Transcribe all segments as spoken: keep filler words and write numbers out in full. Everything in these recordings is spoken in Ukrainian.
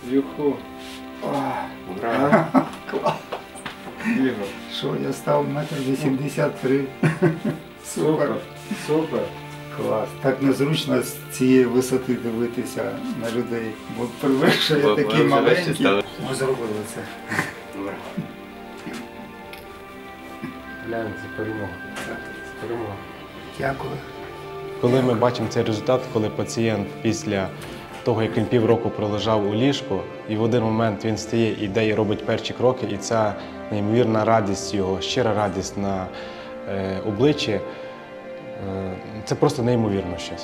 Юху. Ура! Клас. Ігор. Що, я став метр вісімдесят три. Супер. Супер. Клас. Так незручно з цієї висоти дивитися на людей. Бо привикши, я такий маленький. Ми зробили це. Ура! Глянь, це перемога. Це перемога. Дякую. Коли ми бачимо цей результат, коли пацієнт після того, як він півроку пролежав у ліжку, і в один момент він стає, іде і робить перші кроки, і ця неймовірна радість його, щира радість на е, обличчі, е, це просто неймовірно щось.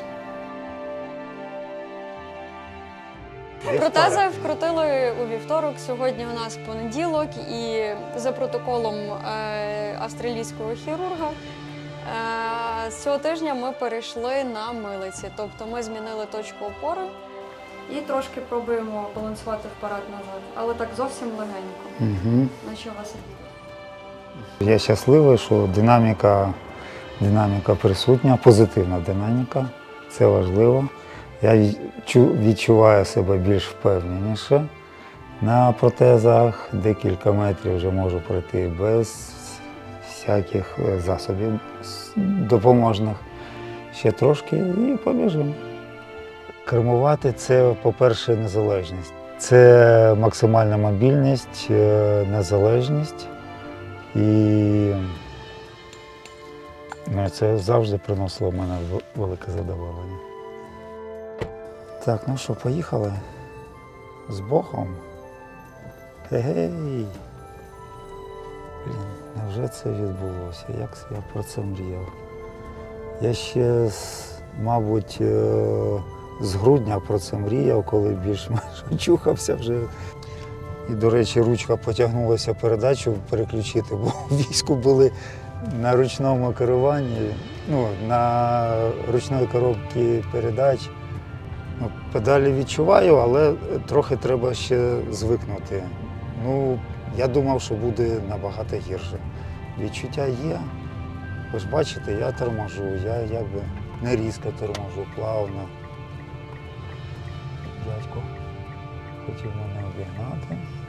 Протези вкрутили у вівторок, сьогодні у нас понеділок, і за протоколом е, австралійського хірурга е, з цього тижня ми перейшли на милиці. Тобто ми змінили точку опори і трошки пробуємо балансувати вперед-назад, але так зовсім легенько, Угу. наче у вас. Я щасливий, що динаміка, динаміка присутня, позитивна динаміка. Це важливо. Я відчуваю себе більш впевненіше на протезах. Декілька метрів вже можу пройти без всяких засобів допоможних. Ще трошки і побіжимо. Кермувати – це, по-перше, незалежність. Це максимальна мобільність, незалежність. І ну, це завжди приносило в мене велике задоволення. Так, ну що, поїхали? З Богом? Гей! Блін, невже це відбулося? Як я про це мріяв? Я ще, мабуть, з грудня про це мріяв, коли більш-менш очухався вже. І, до речі, ручка потягнулася передачу переключити, бо в війську були на ручному керуванні, ну, на ручної коробці передач. Ну, педалі відчуваю, але трохи треба ще звикнути. Ну, я думав, що буде набагато гірше. Відчуття є. Ви ж бачите, я торможу, я якби не різко торможу, плавно. Дядько хотів мене обігнати.